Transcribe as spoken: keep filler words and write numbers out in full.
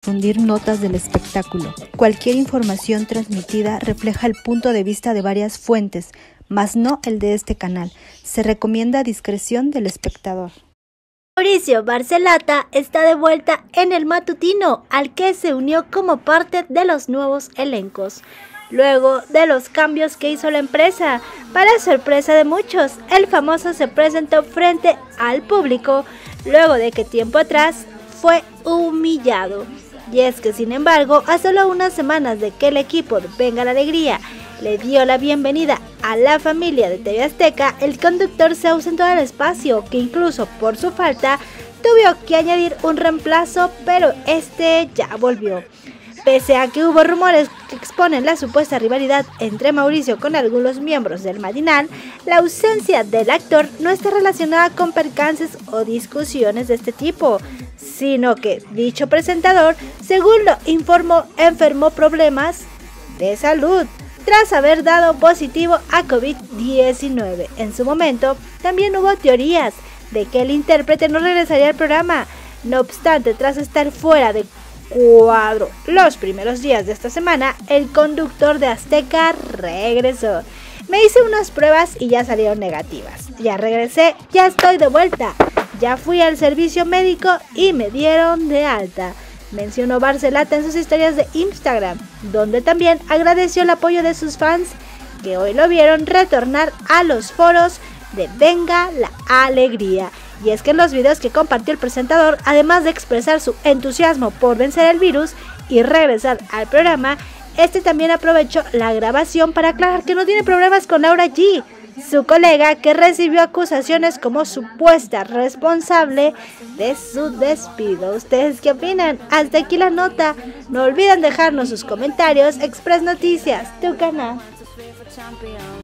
difundir notas del espectáculo. Cualquier información transmitida refleja el punto de vista de varias fuentes, mas no el de este canal. Se recomienda discreción del espectador. Mauricio Barcelata está de vuelta en el matutino, al que se unió como parte de los nuevos elencos. Luego de los cambios que hizo la empresa, para sorpresa de muchos, el famoso se presentó frente al público luego de que tiempo atrás fue humillado. Y es que, sin embargo, a solo unas semanas de que el equipo de Venga la Alegría le dio la bienvenida a la familia de T V Azteca, el conductor se ausentó del espacio, que incluso por su falta tuvo que añadir un reemplazo, pero este ya volvió. Pese a que hubo rumores que exponen la supuesta rivalidad entre Mauricio con algunos miembros del matinal, la ausencia del actor no está relacionada con percances o discusiones de este tipo, sino que dicho presentador, según lo informó, enfermó problemas de salud tras haber dado positivo a COVID diecinueve. En su momento, también hubo teorías de que el intérprete no regresaría al programa. No obstante, tras estar fuera de cuadro los primeros días de esta semana, el conductor de Azteca regresó. Me hice unas pruebas y ya salieron negativas. Ya regresé, ya estoy de vuelta. Ya fui al servicio médico y me dieron de alta, mencionó Barcelata en sus historias de Instagram, donde también agradeció el apoyo de sus fans que hoy lo vieron retornar a los foros de Venga la Alegría. Y es que en los videos que compartió el presentador, además de expresar su entusiasmo por vencer el virus y regresar al programa, este también aprovechó la grabación para aclarar que no tiene problemas con Laura G, su colega que recibió acusaciones como supuesta responsable de su despido. ¿Ustedes qué opinan? Hasta aquí la nota. No olviden dejarnos sus comentarios. Express Noticias, tu canal.